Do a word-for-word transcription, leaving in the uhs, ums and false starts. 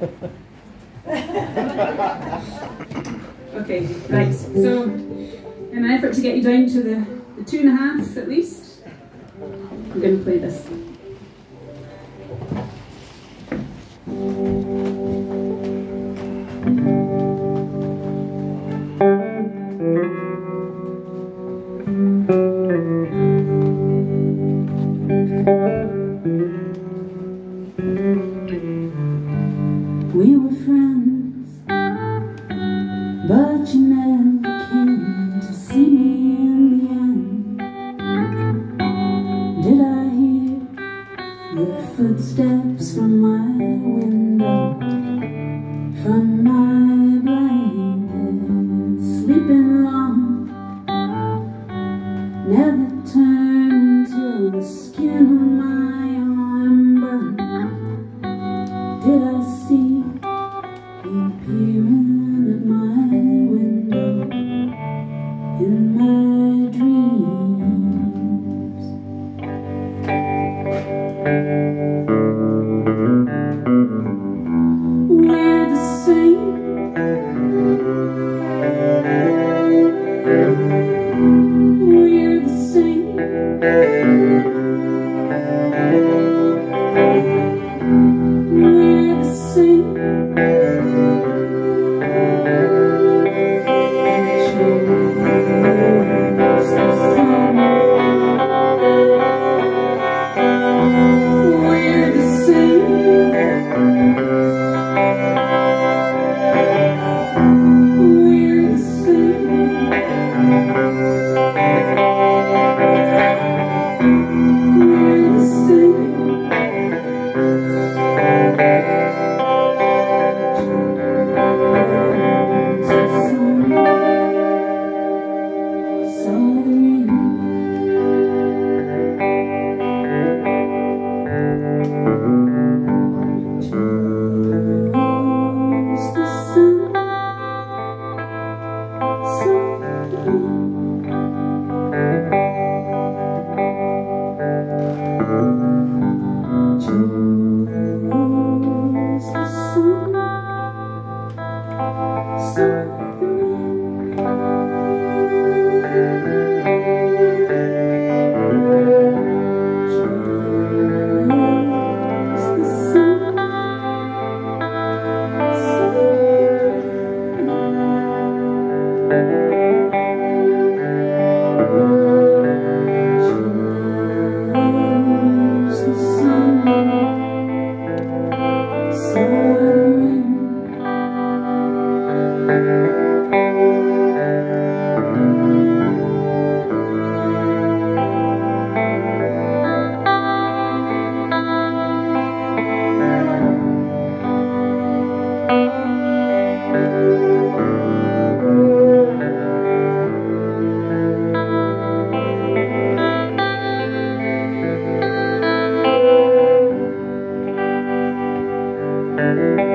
Okay, right. So, in an effort to get you down to the, the two and a half at least, I'm going to play this. We were friends, but you never came to see me in the end. Did I hear your footsteps from my window, from my blanket, sleeping long, never turn until the skin of my arm burned? Did I see you peering at my window in my dreams? We're the same. We're the same. We're the same. Thank you.